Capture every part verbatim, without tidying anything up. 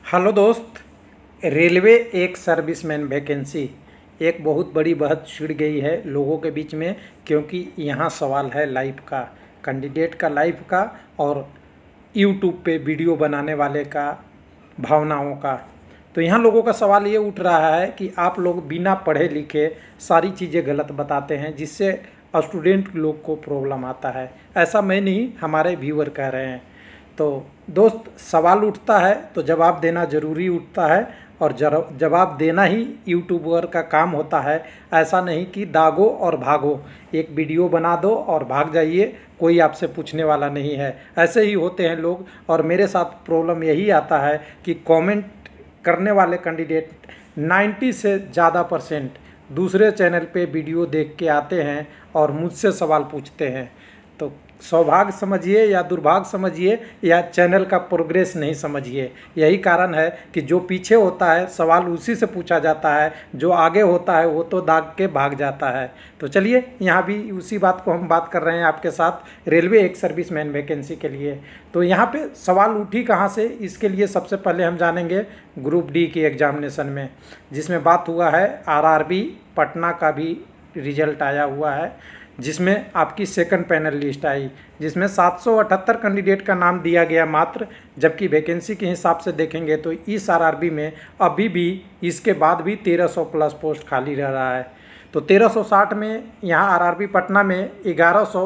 Hello दोस्त, railway एक serviceman vacancy एक बहुत बड़ी बहस छिड़ गई है लोगों के बीच में, क्योंकि यहाँ सवाल है लाइफ का, कैंडिडेट का लाइफ का और यूट्यूब पे वीडियो बनाने वाले का भावनाओं का। तो यहाँ लोगों का सवाल ये उठ रहा है कि आप लोग बिना पढ़े लिखे सारी चीज़ें गलत बताते हैं, जिससे स्टूडेंट लोग को प्रॉब्लम आता है। ऐसा मैं नहीं, हमारे व्यूअर कह रहे हैं। तो दोस्त, सवाल उठता है तो जवाब देना ज़रूरी उठता है, और जवाब देना ही यूट्यूबर का काम होता है। ऐसा नहीं कि दागो और भागो, एक वीडियो बना दो और भाग जाइए, कोई आपसे पूछने वाला नहीं है। ऐसे ही होते हैं लोग, और मेरे साथ प्रॉब्लम यही आता है कि कमेंट करने वाले कैंडिडेट नब्बे से ज़्यादा परसेंट दूसरे चैनल पे वीडियो देख के आते हैं और मुझसे सवाल पूछते हैं। तो सौभाग्य समझिए या दुर्भाग्य समझिए या चैनल का प्रोग्रेस नहीं समझिए, यही कारण है कि जो पीछे होता है सवाल उसी से पूछा जाता है, जो आगे होता है वो तो दाग के भाग जाता है। तो चलिए, यहाँ भी उसी बात को हम बात कर रहे हैं आपके साथ, रेलवे एक सर्विसमैन वैकेंसी के लिए। तो यहाँ पे सवाल उठी कहाँ से, इसके लिए सबसे पहले हम जानेंगे ग्रुप डी की एग्जामिनेशन में, जिसमें बात हुआ है आरआरबी पटना का भी रिजल्ट आया हुआ है, जिसमें आपकी सेकंड पैनल लिस्ट आई, जिसमें सात सौ अठहत्तर कैंडिडेट का नाम दिया गया मात्र। जबकि वैकेंसी के हिसाब से देखेंगे तो इस आरआरबी में अभी भी, इसके बाद भी तेरह सौ प्लस पोस्ट खाली रह रहा है। तो तेरह सौ साठ में यहाँ आरआरबी पटना में ग्यारह सौ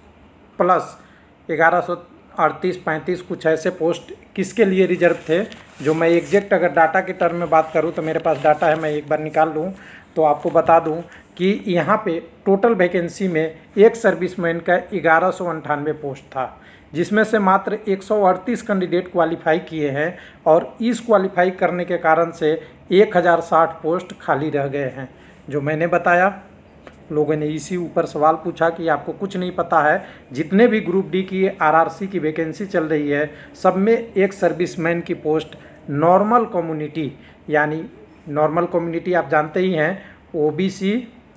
प्लस ग्यारह सौ अड़तीस पैंतीस कुछ ऐसे पोस्ट किसके लिए रिजर्व थे, जो मैं एग्जैक्ट अगर डाटा के टर्म में बात करूँ तो मेरे पास डाटा है, मैं एक बार निकाल लूँ तो आपको बता दूं कि यहाँ पे टोटल वैकेंसी में एक सर्विसमैन का ग्यारह सौ अंठानवे पोस्ट था, जिसमें से मात्र एक सौ अड़तीस कैंडिडेट क्वालिफाई किए हैं, और इस क्वालिफाई करने के कारण से एक हज़ार साठ पोस्ट खाली रह गए हैं। जो मैंने बताया, लोगों ने इसी ऊपर सवाल पूछा कि आपको कुछ नहीं पता है, जितने भी ग्रुप डी की आरआरसी की वैकेंसी चल रही है सब में एक सर्विसमैन की पोस्ट नॉर्मल कम्युनिटी, यानी नॉर्मल कम्युनिटी आप जानते ही हैं, ओबीसी,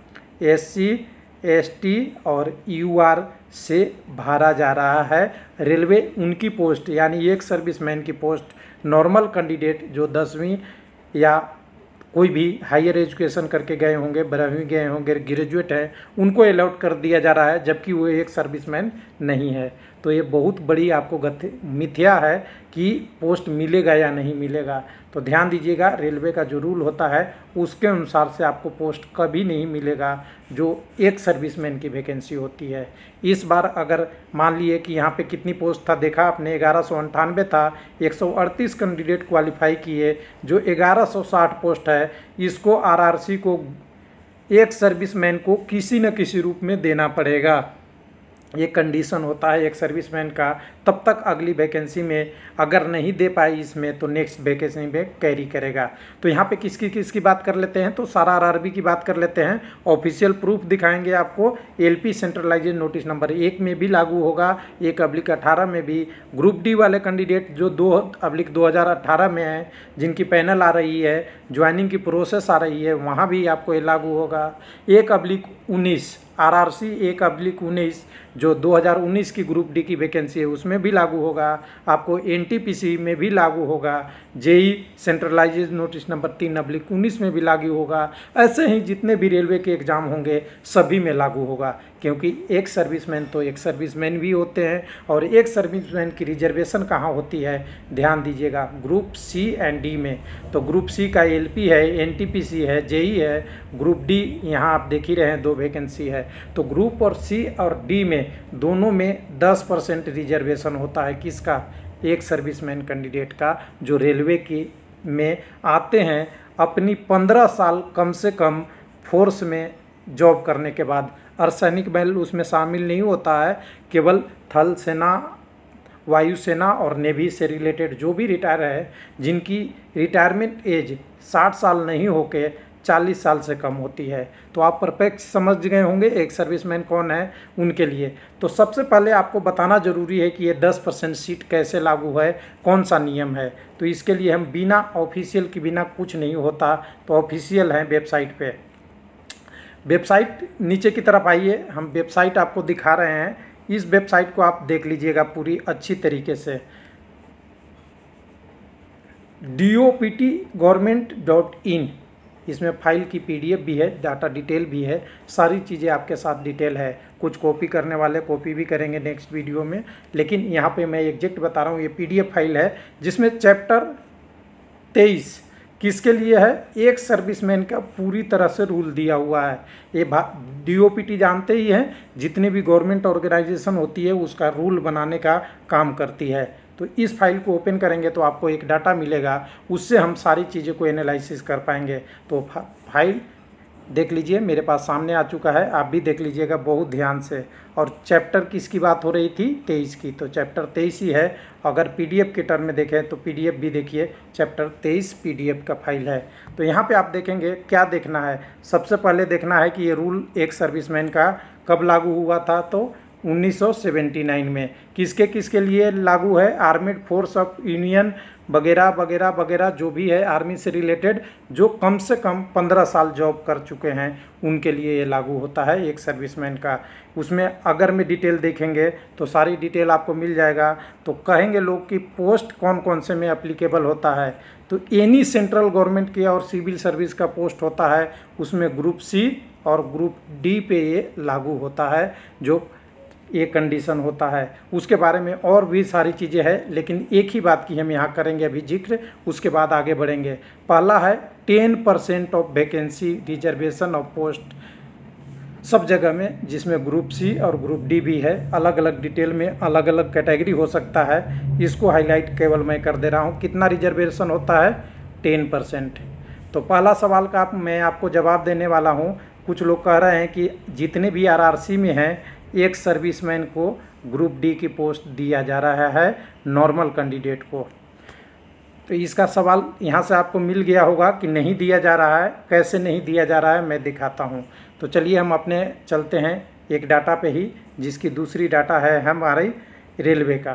एससी, एसटी और यूआर से भरा जा रहा है। रेलवे उनकी पोस्ट यानी एक सर्विसमैन की पोस्ट नॉर्मल कैंडिडेट जो दसवीं या कोई भी हायर एजुकेशन करके गए होंगे, बारहवीं गए होंगे, ग्रेजुएट हैं, उनको अलॉट कर दिया जा रहा है, जबकि वो एक सर्विसमैन नहीं है। तो ये बहुत बड़ी आपको गति मिथ्या है कि पोस्ट मिलेगा या नहीं मिलेगा। तो ध्यान दीजिएगा, रेलवे का जो रूल होता है उसके अनुसार से आपको पोस्ट कभी नहीं मिलेगा जो एक सर्विसमैन की वैकेंसी होती है। इस बार अगर मान लिए कि यहाँ पे कितनी पोस्ट था, देखा आपने ग्यारह सौ अंठानवे था, एक सौ अड़तीस कैंडिडेट क्वालिफाई किए, जो ग्यारह सौ साठ पोस्ट है, इसको आरआरसी को एक सर्विसमैन को किसी न किसी रूप में देना पड़ेगा। ये कंडीशन होता है एक सर्विसमैन का, तब तक अगली वैकेंसी में अगर नहीं दे पाई इसमें तो नेक्स्ट वैकेंसी में कैरी करेगा। तो यहाँ पे किसकी किसकी बात कर लेते हैं, तो सारा आरआरबी की बात कर लेते हैं। ऑफिशियल प्रूफ दिखाएंगे आपको, एलपी सेंट्रलाइजेशन नोटिस नंबर एक में भी लागू होगा, एक अब्लिक अठारह में भी। ग्रुप डी वाले कैंडिडेट जो दो अब्लिक दो हज़ार अठारह में है, जिनकी पैनल आ रही है, ज्वाइनिंग की प्रोसेस आ रही है, वहाँ भी आपको ये लागू होगा। एक अब्लिक उन्नीस आरआरसी एक अब्लिक उन्नीस जो दो हज़ार उन्नीस की ग्रुप डी की वैकेंसी है उसमें भी लागू होगा, आपको एनटीपीसी में भी लागू होगा, जेई सेंट्रलाइजेशन नोटिस नंबर तीन अब्लिक उन्नीस में भी लागू होगा। ऐसे ही जितने भी रेलवे के एग्ज़ाम होंगे सभी में लागू होगा, क्योंकि एक सर्विसमैन तो एक सर्विसमैन भी होते हैं। और एक सर्विसमैन की रिजर्वेशन कहाँ होती है, ध्यान दीजिएगा, ग्रुप सी एंड डी में। तो ग्रुप सी का एलपी है, एनटीपीसी है, जेई है, ग्रुप डी यहाँ आप देख ही रहे हैं दो वैकेंसी है। तो ग्रुप और सी और डी में दोनों में दस परसेंट रिजर्वेशन होता है, किसका, एक सर्विसमैन कैंडिडेट का, जो रेलवे की में आते हैं अपनी पंद्रह साल कम से कम फोर्स में जॉब करने के बाद। अर्धसैनिक बल उसमें शामिल नहीं होता है, केवल थल सेना, वायुसेना और नेवी से रिलेटेड जो भी रिटायर है, जिनकी रिटायरमेंट एज साठ साल नहीं होके चालीस साल से कम होती है। तो आप परफेक्ट समझ गए होंगे एक सर्विसमैन कौन है उनके लिए। तो सबसे पहले आपको बताना ज़रूरी है कि ये दस परसेंट सीट कैसे लागू है, कौन सा नियम है। तो इसके लिए हम बिना ऑफिशियल के बिना कुछ नहीं होता, तो ऑफिशियल है वेबसाइट पे। वेबसाइट नीचे की तरफ आइए, हम वेबसाइट आपको दिखा रहे हैं, इस वेबसाइट को आप देख लीजिएगा पूरी अच्छी तरीके से। D O P T government dot in, इसमें फाइल की पीडीएफ भी है, डाटा डिटेल भी है, सारी चीज़ें आपके साथ डिटेल है। कुछ कॉपी करने वाले कॉपी भी करेंगे नेक्स्ट वीडियो में, लेकिन यहाँ पे मैं एग्जैक्ट बता रहा हूँ। ये पीडीएफ फाइल है जिसमें चैप्टर तेईस किसके लिए है, एक सर्विसमैन का पूरी तरह से रूल दिया हुआ है। ये डी ओ पी टी जानते ही हैं, जितनी भी गवर्नमेंट ऑर्गेनाइजेशन होती है उसका रूल बनाने का काम करती है। तो इस फाइल को ओपन करेंगे तो आपको एक डाटा मिलेगा, उससे हम सारी चीज़ों को एनालिसिस कर पाएंगे। तो फाइल देख लीजिए, मेरे पास सामने आ चुका है, आप भी देख लीजिएगा बहुत ध्यान से। और चैप्टर किसकी बात हो रही थी, तेईस की, तो चैप्टर तेईस ही है। अगर पीडीएफ के टर्म में देखें तो पीडीएफ भी देखिए, चैप्टर तेईस पीडीएफ का फाइल है। तो यहाँ पे आप देखेंगे क्या देखना है, सबसे पहले देखना है कि ये रूल एक सर्विसमैन का कब लागू हुआ था, तो उन्नीस सौ उन्यासी में। किसके किसके लिए लागू है, आर्मेड फोर्स ऑफ यूनियन वगैरह वगैरह वगैरह, जो भी है आर्मी से रिलेटेड, जो कम से कम पंद्रह साल जॉब कर चुके हैं उनके लिए ये लागू होता है एक सर्विसमैन का। उसमें अगर में डिटेल देखेंगे तो सारी डिटेल आपको मिल जाएगा। तो कहेंगे लोग कि पोस्ट कौन कौन से में एप्लीकेबल होता है, तो एनी सेंट्रल गवर्नमेंट की और सिविल सर्विस का पोस्ट होता है, उसमें ग्रुप सी और ग्रुप डी पे ये लागू होता है, जो ये कंडीशन होता है। उसके बारे में और भी सारी चीज़ें हैं, लेकिन एक ही बात की हम यहाँ करेंगे अभी जिक्र, उसके बाद आगे बढ़ेंगे। पहला है ten percent of vacancy reservation of post सब जगह में, जिसमें ग्रुप सी और ग्रुप डी भी है। अलग अलग डिटेल में अलग अलग कैटेगरी हो सकता है, इसको हाईलाइट केवल मैं कर दे रहा हूँ। कितना रिजर्वेशन होता है, टेन परसेंट। तो पहला सवाल का आप, मैं आपको जवाब देने वाला हूँ। कुछ लोग कह रहे हैं कि जितने भी आर आर सी में हैं एक सर्विसमैन को ग्रुप डी की पोस्ट दिया जा रहा है नॉर्मल कैंडिडेट को। तो इसका सवाल यहाँ से आपको मिल गया होगा कि नहीं दिया जा रहा है। कैसे नहीं दिया जा रहा है मैं दिखाता हूँ। तो चलिए हम अपने चलते हैं एक डाटा पे ही, जिसकी दूसरी डाटा है हमारी रेलवे का।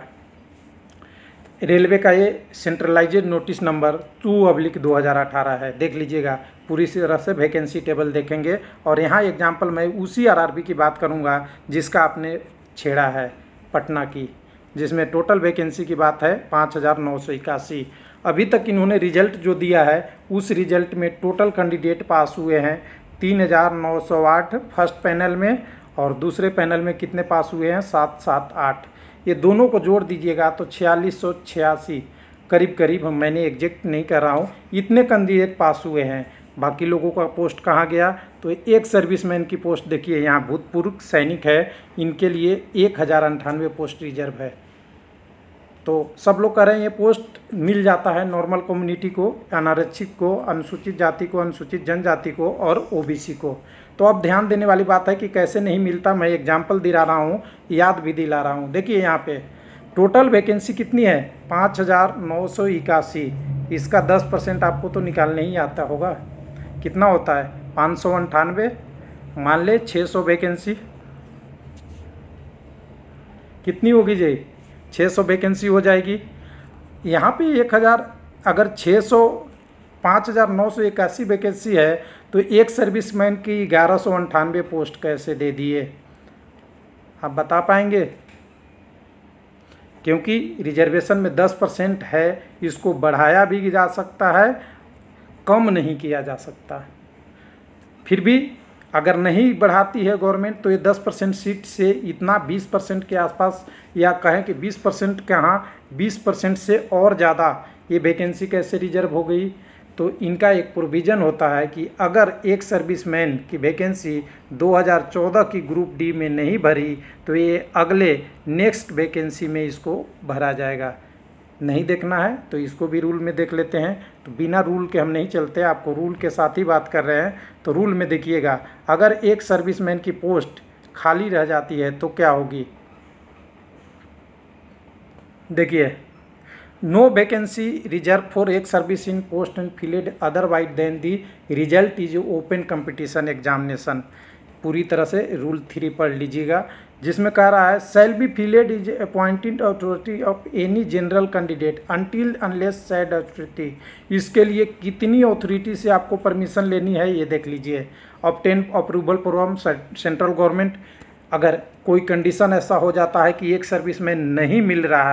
रेलवे का ये centralised notice number two oblique दो हज़ार अठारह है। देख लीजिएगा, पूरी तरह से वैकेंसी टेबल देखेंगे। और यहाँ एग्जांपल मैं उसी आरआरबी की बात करूँगा जिसका आपने छेड़ा है, पटना की, जिसमें टोटल वैकेंसी की बात है पाँच हज़ार नौ सौ इक्यासी। अभी तक इन्होंने रिजल्ट जो दिया है उस रिजल्ट में टोटल कैंडिडेट पास हुए हैं तीन हज़ार नौ सौ आठ फर्स्ट पैनल में, और दूसरे पैनल में कितने पास हुए हैं, सात सात आठ। ये दोनों को जोड़ दीजिएगा तो छियालीस सौ छियासी करीब करीब, मैंने एग्जैक्ट नहीं कर रहा हूँ, इतने कैंडिडेट पास हुए हैं। बाकी लोगों का पोस्ट कहाँ गया, तो एक सर्विसमैन की पोस्ट देखिए यहाँ, भूतपूर्व सैनिक है, इनके लिए एक हज़ार अंठानवे पोस्ट रिजर्व है। तो सब लोग कह रहे हैं ये पोस्ट मिल जाता है नॉर्मल कम्युनिटी को, अनारक्षित को, अनुसूचित जाति को, अनुसूचित जनजाति को और ओबीसी को। तो अब ध्यान देने वाली बात है कि कैसे नहीं मिलता, मैं एग्जाम्पल दिला रहा हूँ, याद भी दिला रहा हूँ। देखिए यहाँ पे टोटल वैकेंसी कितनी है, पाँच हज़ार नौ सौ इक्यासी। इसका दस परसेंट आपको तो निकालने ही आता होगा, कितना होता है, पाँच सौ अंठानवे, मान ले छः सौ वैकेंसी कितनी होगी जी, छः सौ वैकेंसी हो जाएगी। यहाँ पे एक हज़ार, अगर छः सौ पाँच हज़ार नौ सौ इक्यासी वैकेंसी है तो एक सर्विसमैन की ग्यारह सौ अंठानवे पोस्ट कैसे दे दिए, आप बता पाएंगे? क्योंकि रिजर्वेशन में दस परसेंट है, इसको बढ़ाया भी जा सकता है, कम नहीं किया जा सकता। फिर भी अगर नहीं बढ़ाती है गवर्नमेंट तो ये दस परसेंट सीट से इतना बीस परसेंट के आसपास, या कहें कि बीस परसेंट कहाँ, बीस परसेंट से और ज़्यादा ये वैकेंसी कैसे रिजर्व हो गई। तो इनका एक प्रोविज़न होता है कि अगर एक सर्विसमैन की वैकेंसी दो हज़ार चौदह की ग्रुप डी में नहीं भरी तो ये अगले नेक्स्ट वैकेंसी में इसको भरा जाएगा। नहीं देखना है तो इसको भी रूल में देख लेते हैं। तो बिना रूल के हम नहीं चलते, आपको रूल के साथ ही बात कर रहे हैं। तो रूल में देखिएगा, अगर एक सर्विसमैन की पोस्ट खाली रह जाती है तो क्या होगी, देखिए, no vacancy reserve for ex service in post and filled otherwise then the result is open competition examination. पूरी तरह से रूल थ्री पढ़ लीजिएगा, जिसमें कह रहा है shall be filled is appointed authority of any general candidate until unless said authority. इसके लिए कितनी अथॉरिटी से आपको परमिशन लेनी है ये देख लीजिए। Obtain approval from central government. अगर कोई कंडीशन ऐसा हो जाता है कि एक सर्विसमैन नहीं मिल रहा है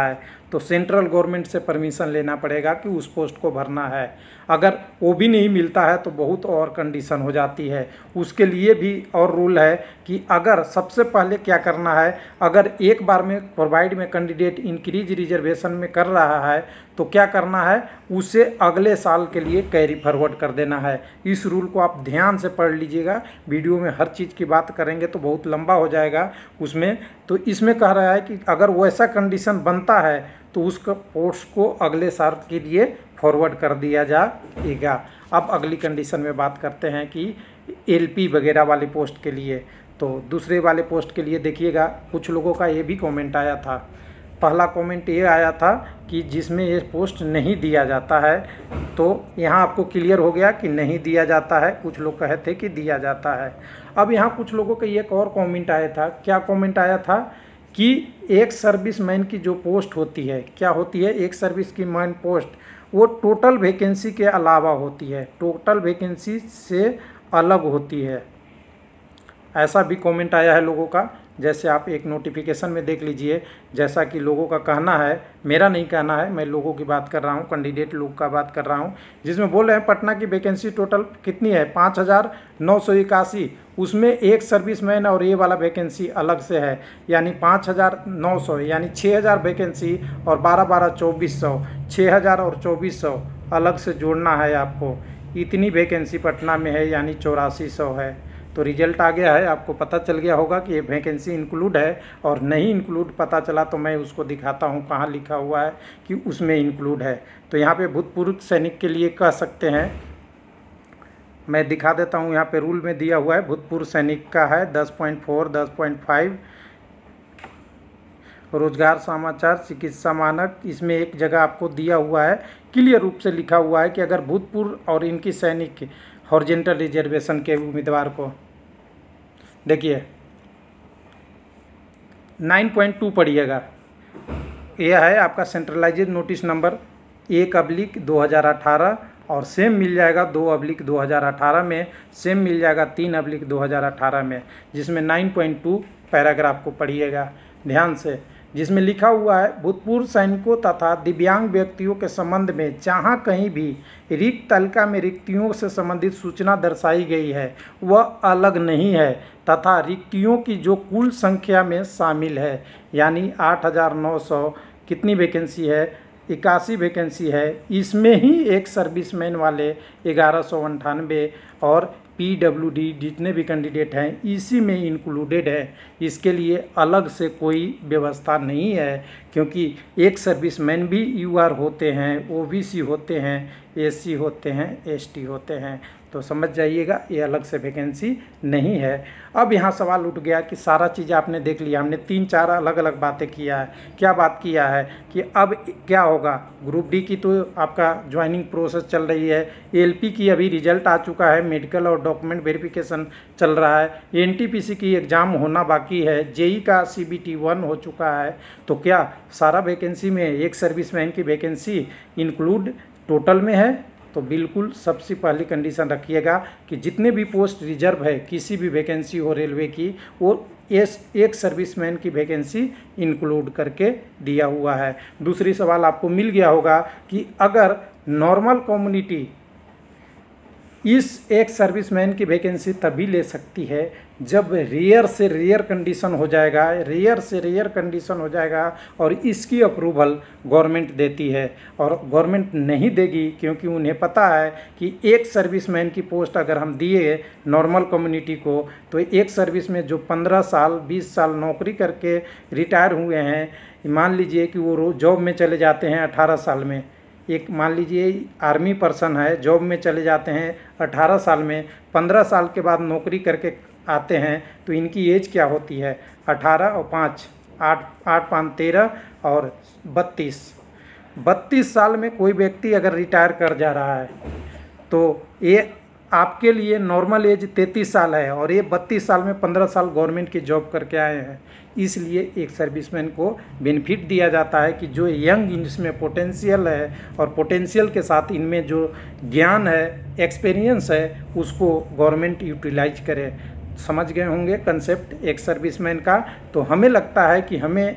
तो सेंट्रल गवर्नमेंट से परमिशन लेना पड़ेगा कि उस पोस्ट को भरना है। अगर वो भी नहीं मिलता है तो बहुत और कंडीशन हो जाती है। उसके लिए भी और रूल है कि अगर सबसे पहले क्या करना है, अगर एक बार में प्रोवाइड में कैंडिडेट इंक्रीज रिजर्वेशन में कर रहा है तो क्या करना है, उसे अगले साल के लिए कैरी फॉरवर्ड कर देना है। इस रूल को आप ध्यान से पढ़ लीजिएगा, वीडियो में हर चीज़ की बात करेंगे तो बहुत लंबा हो जाएगा उसमें। तो इसमें कह रहा है कि अगर वैसा कंडीशन बनता है तो उसका पोस्ट को अगले साल के लिए फॉरवर्ड कर दिया जाएगा। अब अगली कंडीशन में बात करते हैं कि एलपी वगैरह वाले पोस्ट के लिए। तो दूसरे वाले पोस्ट के लिए देखिएगा, कुछ लोगों का ये भी कमेंट आया था। पहला कमेंट ये आया था कि जिसमें ये पोस्ट नहीं दिया जाता है, तो यहाँ आपको क्लियर हो गया कि नहीं दिया जाता है। कुछ लोग कहे थे कि दिया जाता है। अब यहाँ कुछ लोगों का एक और कमेंट आया था। क्या कमेंट आया था कि एक सर्विसमैन की जो पोस्ट होती है, क्या होती है, एक सर्विस की मैन पोस्ट, वो टोटल वैकेंसी के अलावा होती है, टोटल वैकेंसी से अलग होती है। ऐसा भी कमेंट आया है लोगों का। जैसे आप एक नोटिफिकेशन में देख लीजिए, जैसा कि लोगों का कहना है, मेरा नहीं कहना है, मैं लोगों की बात कर रहा हूँ, कैंडिडेट लोग का बात कर रहा हूँ, जिसमें बोल रहे हैं पटना की वैकेंसी टोटल कितनी है, पाँच हज़ार नौ सौ इक्यासी। उसमें एक सर्विसमैन और ये वाला वैकेंसी अलग से है, यानी पाँच हज़ार नौ सौ, यानी छः हज़ार वैकेंसी और बारह बारह चौबीस सौ, छः हज़ार और चौबीस सौ अलग से जोड़ना है आपको। इतनी वैकेंसी पटना में है, यानी चौरासी सौ है। तो रिजल्ट आ गया है, आपको पता चल गया होगा कि ये वैकेंसी इंक्लूड है, और नहीं इंक्लूड पता चला तो मैं उसको दिखाता हूँ कहाँ लिखा हुआ है कि उसमें इंक्लूड है। तो यहाँ पे भूतपूर्व सैनिक के लिए कह सकते हैं, मैं दिखा देता हूँ, यहाँ पे रूल में दिया हुआ है, भूतपूर्व सैनिक का है दस पॉइंट फोर, दस पॉइंट फाइव, रोजगार समाचार, चिकित्सा मानक। इसमें एक जगह आपको दिया हुआ है, क्लियर रूप से लिखा हुआ है कि अगर भूतपूर्व और इनकी सैनिक हॉरिजॉन्टल रिजर्वेशन के उम्मीदवार को, देखिए नाइन पॉइंट टू पढ़िएगा, यह है आपका सेंट्रलाइज्ड नोटिस नंबर एक अब्लिक दो हज़ार अठारह, और सेम मिल जाएगा दो अब्लिक दो हज़ार अठारह में, सेम मिल जाएगा तीन अब्लिक दो हज़ार अठारह में, जिसमें नाइन पॉइंट टू पैराग्राफ को पढ़िएगा ध्यान से, जिसमें लिखा हुआ है भूतपूर्व सैनिकों तथा दिव्यांग व्यक्तियों के संबंध में जहां कहीं भी रिक्त तालिका में रिक्तियों से संबंधित सूचना दर्शाई गई है वह अलग नहीं है तथा रिक्तियों की जो कुल संख्या में शामिल है, यानी आठ हज़ार नौ सौ कितनी वैकेंसी है, इक्यासी वैकेंसी है, इसमें ही एक सर्विसमैन वाले ग्यारह सौ अंठानवे और पी डब्ल्यू डी जितने भी कैंडिडेट हैं इसी में इंक्लूडेड है। इसके लिए अलग से कोई व्यवस्था नहीं है, क्योंकि एक सर्विसमैन भी यू आर होते हैं, ओ बी सी होते हैं, एस सी होते हैं, एस टी होते हैं। तो समझ जाइएगा ये अलग से वैकेंसी नहीं है। अब यहाँ सवाल उठ गया कि सारा चीज़ आपने देख लिया, हमने तीन चार अलग अलग बातें किया है। क्या बात किया है कि अब क्या होगा, ग्रुप डी की तो आपका ज्वाइनिंग प्रोसेस चल रही है, एलपी की अभी रिजल्ट आ चुका है, मेडिकल और डॉक्यूमेंट वेरिफिकेशन चल रहा है, एनटीपीसी की एग्ज़ाम होना बाकी है, जेई का सीबीटी वन हो चुका है। तो क्या सारा वैकेंसी में एक सर्विसमैन की वैकेंसी इंक्लूड टोटल में है? तो बिल्कुल सबसे पहली कंडीशन रखिएगा कि जितने भी पोस्ट रिजर्व है, किसी भी वैकेंसी हो रेलवे की, वो एस एक सर्विसमैन की वैकेंसी इंक्लूड करके दिया हुआ है। दूसरी सवाल आपको मिल गया होगा कि अगर नॉर्मल कम्युनिटी इस एक सर्विसमैन की वैकेंसी तभी ले सकती है जब रेयर से रेयर कंडीशन हो जाएगा, रेयर से रेयर कंडीशन हो जाएगा और इसकी अप्रूवल गवर्नमेंट देती है, और गवर्नमेंट नहीं देगी क्योंकि उन्हें पता है कि एक सर्विसमैन की पोस्ट अगर हम दिए नॉर्मल कम्युनिटी को तो एक सर्विस में जो पंद्रह साल बीस साल नौकरी करके रिटायर हुए हैं, मान लीजिए कि वो जॉब में चले जाते हैं अठारह साल में, एक मान लीजिए आर्मी पर्सन है, जॉब में चले जाते हैं अठारह साल में, पंद्रह साल के बाद नौकरी करके आते हैं, तो इनकी एज क्या होती है, अठारह और पाँच आठ, आठ पाँच तेरह और बत्तीस बत्तीस साल में कोई व्यक्ति अगर रिटायर कर जा रहा है तो ये आपके लिए नॉर्मल एज तैंतीस साल है, और ये बत्तीस साल में पंद्रह साल गवर्नमेंट की जॉब करके आए हैं। इसलिए एक सर्विसमैन को बेनिफिट दिया जाता है कि जो यंग इनमें पोटेंशियल है और पोटेंशियल के साथ इनमें जो ज्ञान है, एक्सपीरियंस है, उसको गवर्नमेंट यूटिलाइज करे। समझ गए होंगे कंसेप्ट एक सर्विसमैन का। तो हमें लगता है कि हमें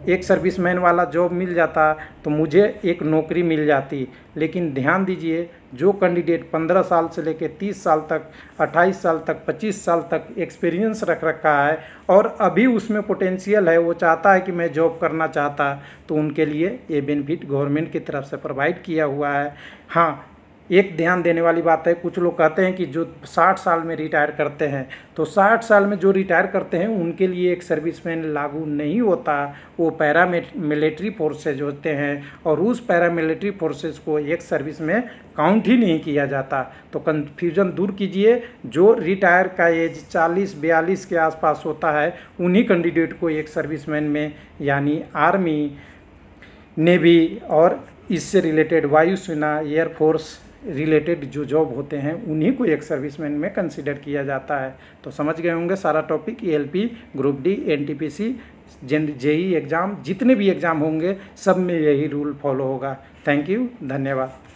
एक सर्विसमैन वाला जॉब मिल जाता तो मुझे एक नौकरी मिल जाती। लेकिन ध्यान दीजिए, जो कैंडिडेट पंद्रह साल से लेकर तीस साल तक, अट्ठाईस साल तक, पच्चीस साल तक एक्सपीरियंस रख रखा है और अभी उसमें पोटेंशियल है, वो चाहता है कि मैं जॉब करना चाहता, तो उनके लिए ये बेनिफिट गवर्नमेंट की तरफ से प्रोवाइड किया हुआ है। हाँ, एक ध्यान देने वाली बात है, कुछ लोग कहते हैं कि जो साठ साल में रिटायर करते हैं, तो साठ साल में जो रिटायर करते हैं उनके लिए एक सर्विसमैन लागू नहीं होता। वो पैरा मिलिट्री फोर्सेज होते हैं और उस पैरा मिलिट्री फोर्सेज को एक सर्विस में काउंट ही नहीं किया जाता। तो कन्फ्यूज़न दूर कीजिए। जो रिटायर का एज चालीस बयालीस के आसपास होता है, उन्हीं कैंडिडेट को एक सर्विसमैन में, यानी आर्मी, नेवी और इससे रिलेटेड वायुसेना, एयरफोर्स रिलेटेड जो जॉब होते हैं, उन्हीं को एक सर्विसमैन में कंसीडर किया जाता है। तो समझ गए होंगे सारा topic. LP, group D, NTPC, JEE exam, जितने भी एग्ज़ाम होंगे सब में यही रूल फॉलो होगा। थैंक यू, धन्यवाद।